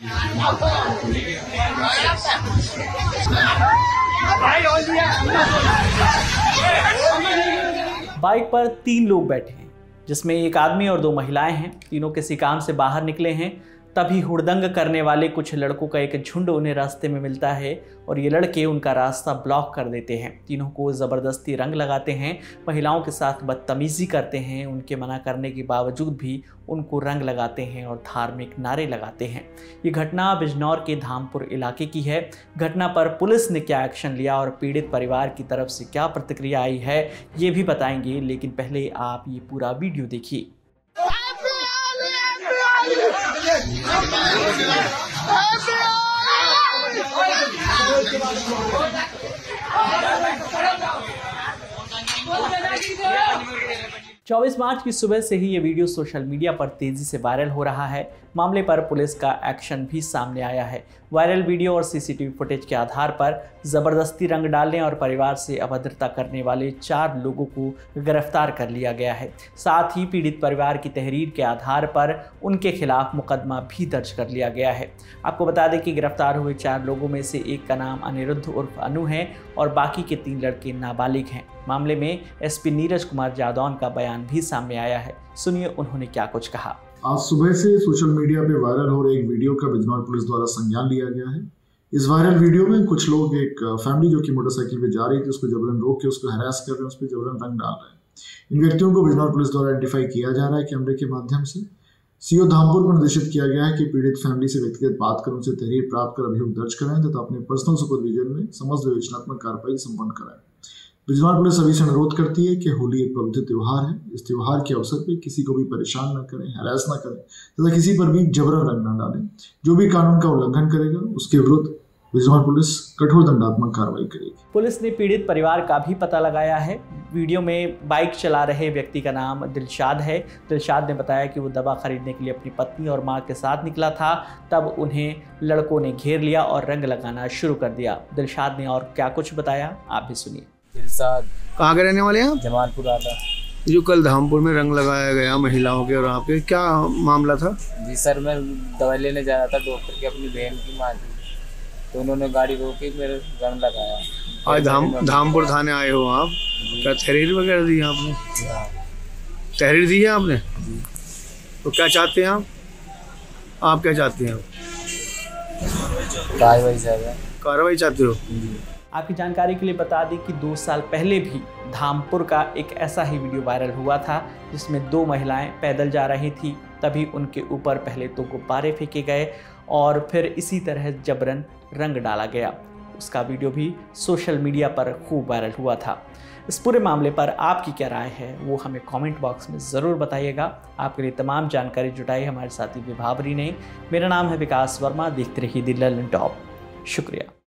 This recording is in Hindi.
बाइक पर 3 लोग बैठे हैं, जिसमें एक आदमी और 2 महिलाएं हैं। तीनों किसी काम से बाहर निकले हैं, तभी हुड़दंग करने वाले कुछ लड़कों का एक झुंड उन्हें रास्ते में मिलता है और ये लड़के उनका रास्ता ब्लॉक कर देते हैं। तीनों को ज़बरदस्ती रंग लगाते हैं, महिलाओं के साथ बदतमीज़ी करते हैं, उनके मना करने के बावजूद भी उनको रंग लगाते हैं और धार्मिक नारे लगाते हैं। ये घटना बिजनौर के धामपुर इलाके की है। घटना पर पुलिस ने क्या एक्शन लिया और पीड़ित परिवार की तरफ से क्या प्रतिक्रिया आई है, ये भी बताएंगे, लेकिन पहले आप ये पूरा वीडियो देखिए। 24 मार्च की सुबह से ही ये वीडियो सोशल मीडिया पर तेजी से वायरल हो रहा है। मामले पर पुलिस का एक्शन भी सामने आया है। वायरल वीडियो और सीसीटीवी फुटेज के आधार पर ज़बरदस्ती रंग डालने और परिवार से अभद्रता करने वाले 4 लोगों को गिरफ्तार कर लिया गया है। साथ ही पीड़ित परिवार की तहरीर के आधार पर उनके खिलाफ मुकदमा भी दर्ज कर लिया गया है। आपको बता दें कि गिरफ्तार हुए 4 लोगों में से एक का नाम अनिरुद्ध उर्फ अनु है और बाकी के 3 लड़के नाबालिग हैं। मामले में एसपी नीरज कुमार जादौन का बयान भी सामने आया है। सुनिए उन्होंने क्या कुछ कहा। आज सुबह से सोशल मीडिया पे वायरल हो रहे एक वीडियो का बिजनौर पुलिस द्वारा संज्ञान लिया गया है। इस वायरल वीडियो में कुछ लोग, एक फैमिली जो कि मोटरसाइकिल पे जा रही थी, उसको जबरन रोक के उसको हरास कर रहे हैं, उस पर जबरन रंग डाल रहे हैं। इन व्यक्तियों को बिजनौर पुलिस द्वारा आइडेंटिफाई किया जा रहा है कैमरे के माध्यम से। सीओ धामपुर को निर्देशित किया गया है कि पीड़ित फैमिली से व्यक्तिगत बात कर उनसे तहरीर प्राप्त कर अभियोग दर्ज कराएं तथा अपने पर्सनल सुपरविजन में समस्त विवेचनात्मक कार्रवाई संपन्न कराएं। बिजनौर पुलिस सभी से अनुरोध करती है कि होली एक पवित्र त्यौहार है। इस त्यौहार के अवसर पर किसी को भी परेशान न करें, हरास न करें तथा किसी पर भी जबरन रंग न डालें। जो भी कानून का उल्लंघन करेगा उसके विरुद्ध बिजनौर पुलिस कठोर दंडात्मक कार्रवाई करेगी। पुलिस ने पीड़ित परिवार का भी पता लगाया है। वीडियो में बाइक चला रहे व्यक्ति का नाम दिलशाद है। दिलशाद ने बताया कि वो दवा खरीदने के लिए अपनी पत्नी और मां के साथ निकला था, तब उन्हें लड़कों ने घेर लिया और रंग लगाना शुरू कर दिया। दिलशाद ने और क्या कुछ बताया, आप भी सुनिए। दिलशाद कहाँ के रहने वाले हैं? जमालपुर आला। जो कल धामपुर में रंग लगाया गया महिलाओं के और आपके, क्या मामला था? जी सर, मैं दवाई लेने जा रहा था डॉक्टर की, अपनी बहन की माँ की, तो उन्होंने गाड़ी रोकी, मेरे रंग लगाया। आज धामपुर थाने आए हो आप? क्या तहरीर वगैरह दी आपने? तहरीर दी है आपने? तो क्या चाहते हैं आप क्या चाहते हैं? कार्रवाई चाहते हो? आपकी जानकारी के लिए बता दें कि 2 साल पहले भी धामपुर का एक ऐसा ही वीडियो वायरल हुआ था, जिसमें 2 महिलाएं पैदल जा रही थी। तभी उनके ऊपर पहले तो गुब्बारे फेंके गए और फिर इसी तरह जबरन रंग डाला गया। उसका वीडियो भी सोशल मीडिया पर खूब वायरल हुआ था। इस पूरे मामले पर आपकी क्या राय है, वो हमें कमेंट बॉक्स में ज़रूर बताइएगा। आपके लिए तमाम जानकारी जुटाई हमारे साथी विभावरी ने। मेरा नाम है विकास वर्मा। देखते रहिए द ललन टॉप। शुक्रिया।